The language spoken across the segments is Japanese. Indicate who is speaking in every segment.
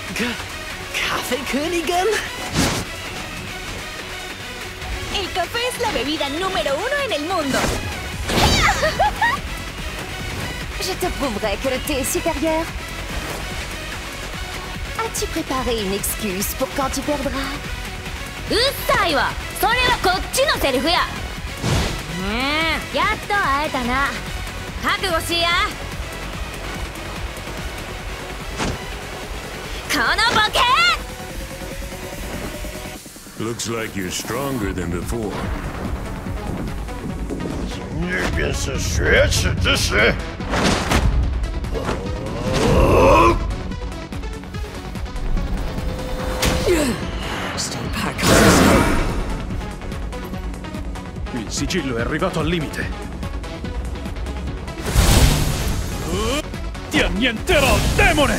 Speaker 1: Kaffeekönigin?
Speaker 2: El café es la bebida número 1 en el mundo.
Speaker 3: Je te prouverai que le thé est supérieur. As-tu préparé une excuse pour quand tu perdras?
Speaker 2: うっさいわ。それはこっちのセリフや。やっと会えたな。覚悟しや。このボケ。
Speaker 4: Looks like you're stronger than before.
Speaker 5: 那便是雪耻之时。
Speaker 6: Il sigillo è arrivato al limite. Ti annienterò, demone!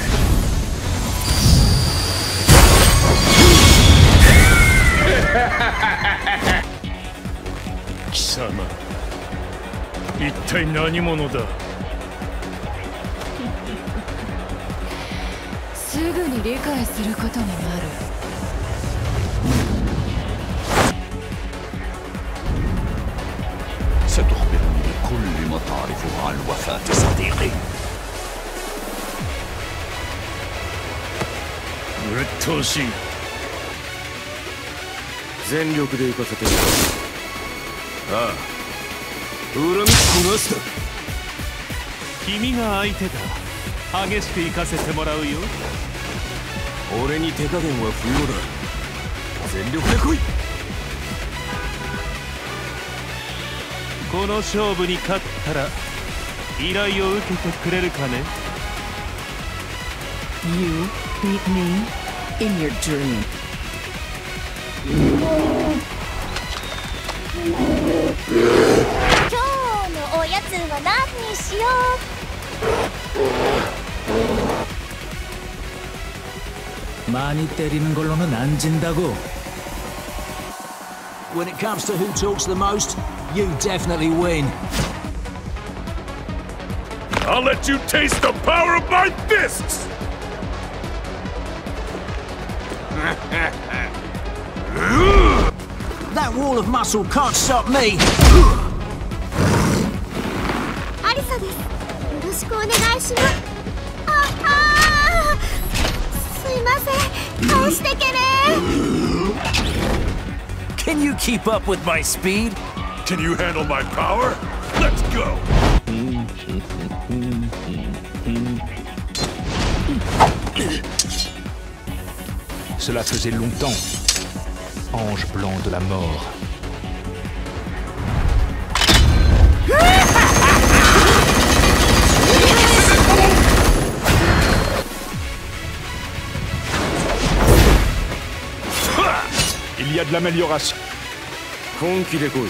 Speaker 6: 貴様、一体何者だ？
Speaker 3: すぐに理解することになる。
Speaker 7: ستخبرني بكل ما تعرفه عن وفاة صديقي.
Speaker 6: うっとうしい。
Speaker 1: 全力で行かせて。
Speaker 6: ああ、
Speaker 1: 恨みっこなしだ。
Speaker 6: 君が相手だ。激しく行かせてもらうよ。
Speaker 1: 俺に手加減は不要だ。全力で来い。
Speaker 6: この勝負に勝ったら依頼を受けてくれるかね？
Speaker 8: You beat me in your dream.
Speaker 2: 今日のおやつは何にしよう。
Speaker 9: 많이 때리는 걸로는 안 진다고. When it comes to who talks the most, you definitely win.
Speaker 6: I'll let you taste the power of my fists!
Speaker 9: That wall of muscle can't stop me.
Speaker 2: アリサです。よろしくお願いします。すいません。返してけね。
Speaker 9: Can you keep up with my speed?
Speaker 6: Can you handle my power? Let's go!
Speaker 10: Cela faisait longtemps. Ange blanc de la mort.
Speaker 6: Il y a de l'amélioration.
Speaker 1: 本気で来い。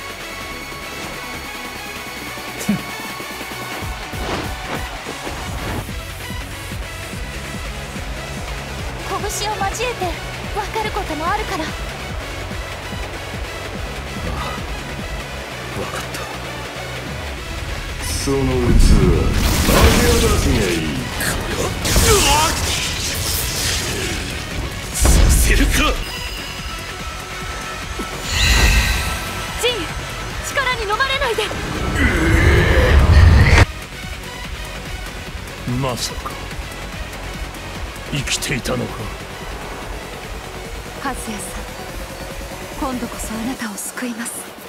Speaker 2: 拳を交えて分かることもあるから。
Speaker 1: 分かった。その器、揚げ出すがいい。させるか。
Speaker 2: ジン、力に飲まれないで。
Speaker 6: まさか生きていたのか。
Speaker 3: 和也さん、今度こそあなたを救います。